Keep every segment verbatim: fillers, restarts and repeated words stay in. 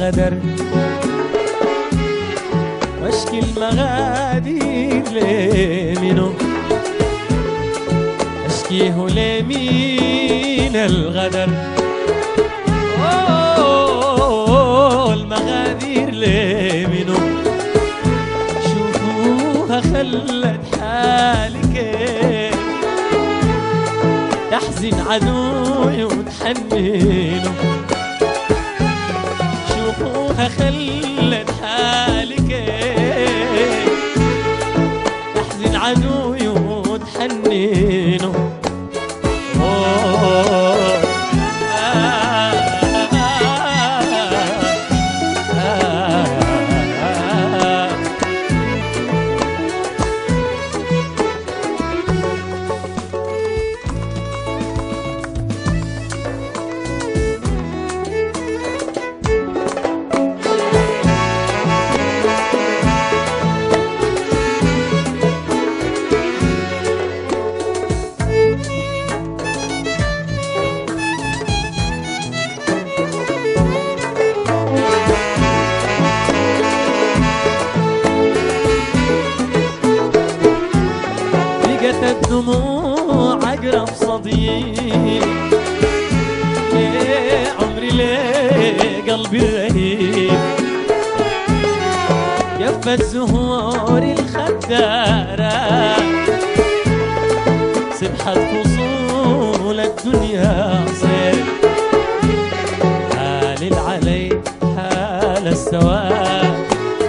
الغدر واشكي المغادير لمنو اشكيه لمين الغدر اوه المغادير لمنو شوفوها خلت حالي كيف تحزن عدوي وتحننه شوفوها خلت حالي كيف تحزن عدوي وتحننه الدموع أقرب صديق ليه عمري ليه قلبي رهيب جفت زهور الخدارة سبحت فصول الدنيا صيف حالل علي حال السواد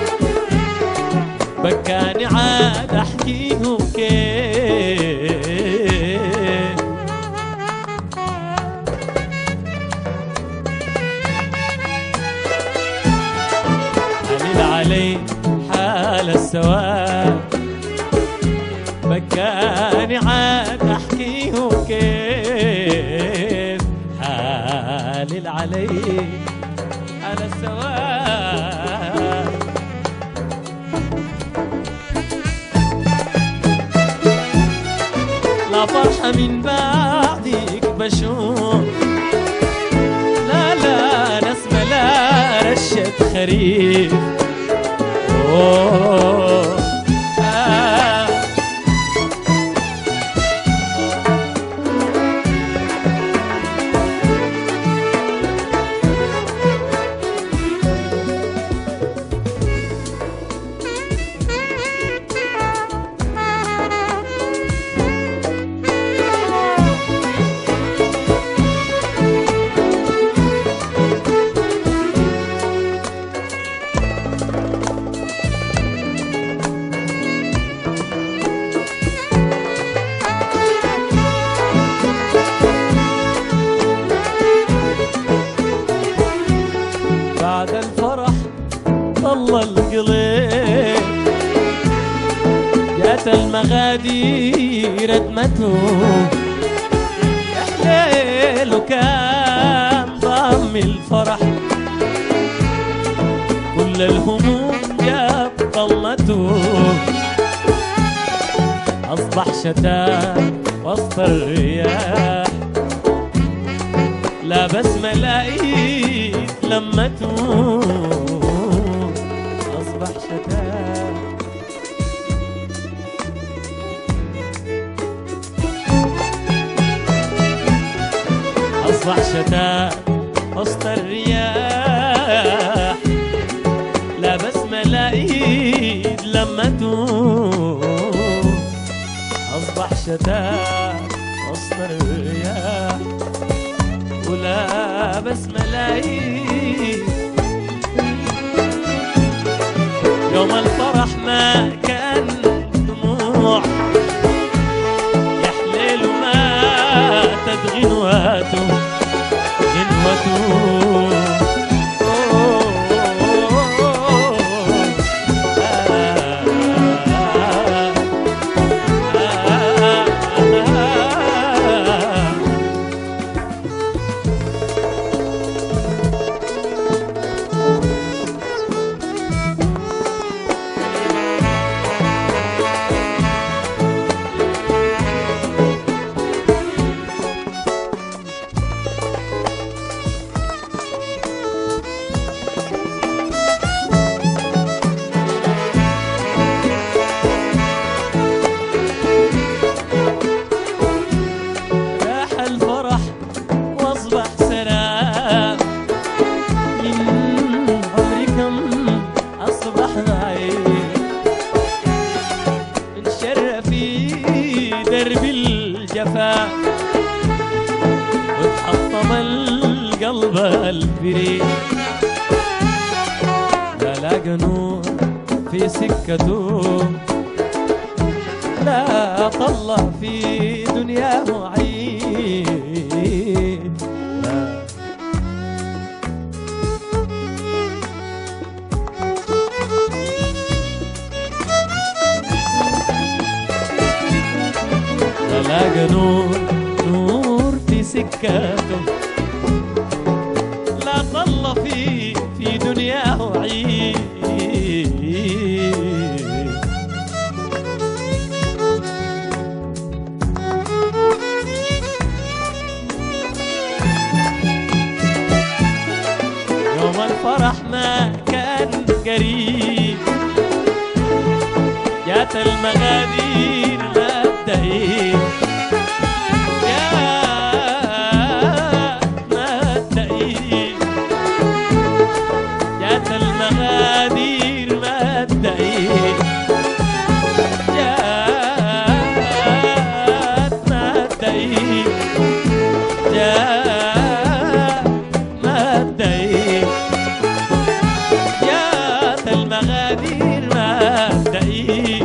بكاني عاد احكيه كيف حلل علي حال السواد بكاني عاد احكيه كيف حلل علي حال السواد لا فرحة من بعدك بشوف لا لا نسمة لا رشة خريف أوه آه بعد الفرح ضل القليل جات المغادير ادمته يا حليل كان ضم الفرح كل الهموم جاب ضلته اصبح شتات وسط الرياح لا بسمة لقيت لمته أصبح شتات أصبح شتات وسط الرياح لا بسمة لقيت لمته أصبح شتات وسط الرياح ولا بس ملايين يوم الفرح ما كان دموع يا حليل ما تدغنواته غنوته قلب الفريق لا لاقى نور في سكته لا طلع في دنياه عيد لا لا لاقى نور نور في سكته لا طلع في في دنياه عيد يوم الفرح ما كان قريب جات المغادير مبدئين جات مبدئين جات المغادير مبدئين جات مبدئين جات مبدئين جات المغادير مبدئين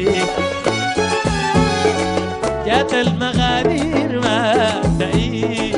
جات المغادير مبدئين